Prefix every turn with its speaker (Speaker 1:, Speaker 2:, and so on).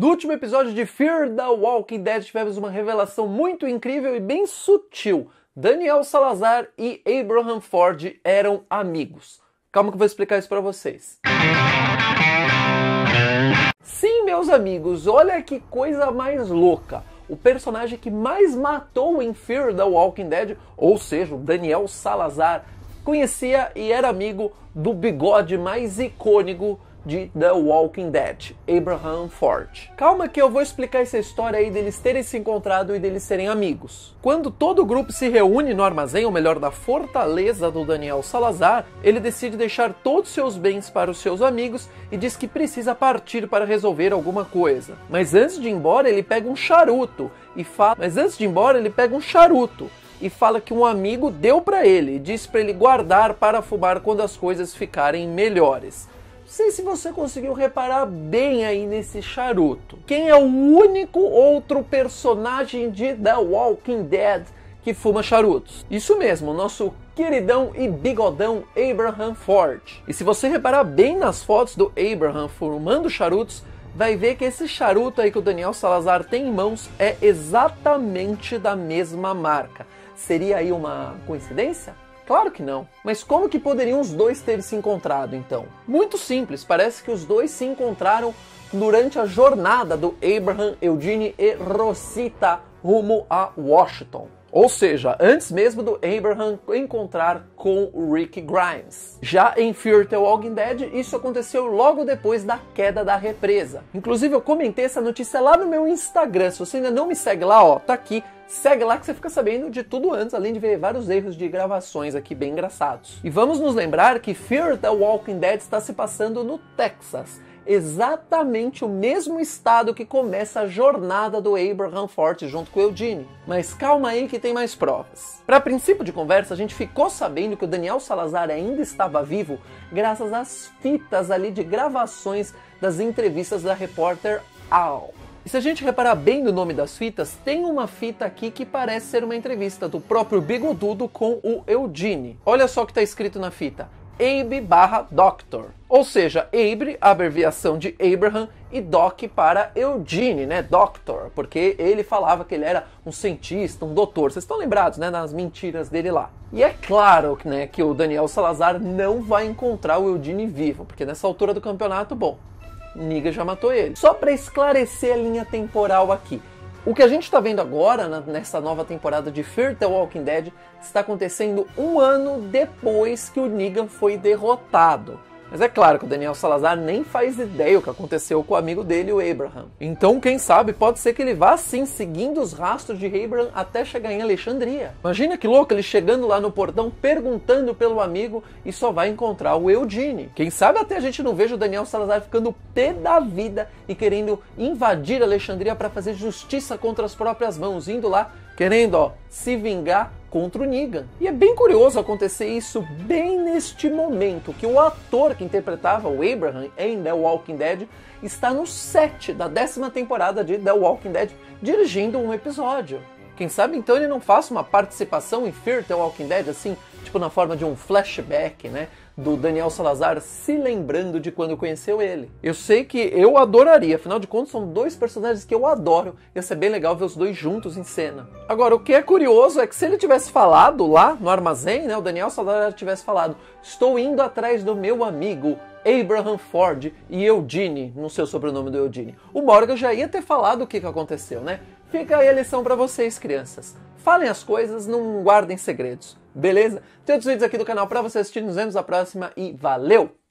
Speaker 1: No último episódio de Fear the Walking Dead tivemos uma revelação muito incrível e bem sutil. Daniel Salazar e Abraham Ford eram amigos. Calma que eu vou explicar isso pra vocês. Sim, meus amigos, olha que coisa mais louca. O personagem que mais matou em Fear the Walking Dead, ou seja, o Daniel Salazar, conhecia e era amigo do bigode mais icônico de The Walking Dead, Abraham Ford. Calma que eu vou explicar essa história aí deles terem se encontrado e deles serem amigos. Quando todo o grupo se reúne no armazém, ou melhor, da fortaleza do Daniel Salazar, ele decide deixar todos seus bens para os seus amigos e diz que precisa partir para resolver alguma coisa. Mas antes de ir embora, ele pega um charuto e fala que um amigo deu para ele e disse para ele guardar para fumar quando as coisas ficarem melhores. Não sei se você conseguiu reparar bem aí nesse charuto. Quem é o único outro personagem de The Walking Dead que fuma charutos? Isso mesmo, nosso queridão e bigodão Abraham Ford. E se você reparar bem nas fotos do Abraham fumando charutos, vai ver que esse charuto aí que o Daniel Salazar tem em mãos é exatamente da mesma marca. Seria aí uma coincidência? Claro que não. Mas como que poderiam os dois ter se encontrado, então? Muito simples, parece que os dois se encontraram durante a jornada do Abraham, Eugene e Rosita rumo a Washington. Ou seja, antes mesmo do Abraham encontrar com o Rick Grimes. Já em Fear the Walking Dead, isso aconteceu logo depois da queda da represa. Inclusive, eu comentei essa notícia lá no meu Instagram. Se você ainda não me segue lá, ó, tá aqui. Segue lá que você fica sabendo de tudo antes, além de ver vários erros de gravações aqui bem engraçados. E vamos nos lembrar que Fear the Walking Dead está se passando no Texas. Exatamente o mesmo estado que começa a jornada do Abraham Ford junto com o Eugene. Mas calma aí que tem mais provas. Para princípio de conversa, a gente ficou sabendo que o Daniel Salazar ainda estava vivo graças às fitas ali de gravações das entrevistas da repórter Al. E se a gente reparar bem no nome das fitas, tem uma fita aqui que parece ser uma entrevista do próprio Bigodudo com o Eugene. Olha só o que está escrito na fita. Abe/Doctor. Ou seja, Abe, a abreviação de Abraham, e Doc para Eugene, né? Doctor, porque ele falava que ele era um cientista, um doutor. Vocês estão lembrados, né? Das mentiras dele lá. E é claro, né, que o Daniel Salazar não vai encontrar o Eugene vivo, porque nessa altura do campeonato, bom, Negan já matou ele. Só para esclarecer a linha temporal aqui. O que a gente está vendo agora, nessa nova temporada de Fear the Walking Dead, está acontecendo um ano depois que o Negan foi derrotado. Mas é claro que o Daniel Salazar nem faz ideia o que aconteceu com o amigo dele, o Abraham. Então, quem sabe, pode ser que ele vá sim seguindo os rastros de Abraham até chegar em Alexandria. Imagina que louco, ele chegando lá no portão, perguntando pelo amigo e só vai encontrar o Eugene. Quem sabe até a gente não veja o Daniel Salazar ficando pé da vida e querendo invadir Alexandria para fazer justiça contra as próprias mãos, indo lá querendo, ó, se vingar contra o Negan. E é bem curioso acontecer isso bem neste momento, que o ator que interpretava o Abraham em The Walking Dead está no set da 10ª temporada de The Walking Dead, dirigindo um episódio. Quem sabe então ele não faça uma participação em Fear the Walking Dead, assim, tipo na forma de um flashback, né? Do Daniel Salazar se lembrando de quando conheceu ele. Eu sei que eu adoraria, afinal de contas são dois personagens que eu adoro. Ia ser bem legal ver os dois juntos em cena. Agora, o que é curioso é que se ele tivesse falado lá no armazém, né, o Daniel Salazar tivesse falado: estou indo atrás do meu amigo Abraham Ford e Eugene, no seu sobrenome do Eugene. O Morgan já ia ter falado o que aconteceu, né? Fica aí a lição pra vocês, crianças. Falem as coisas, não guardem segredos. Beleza? Tem outros vídeos aqui do canal pra você assistir. Nos vemos na próxima e valeu!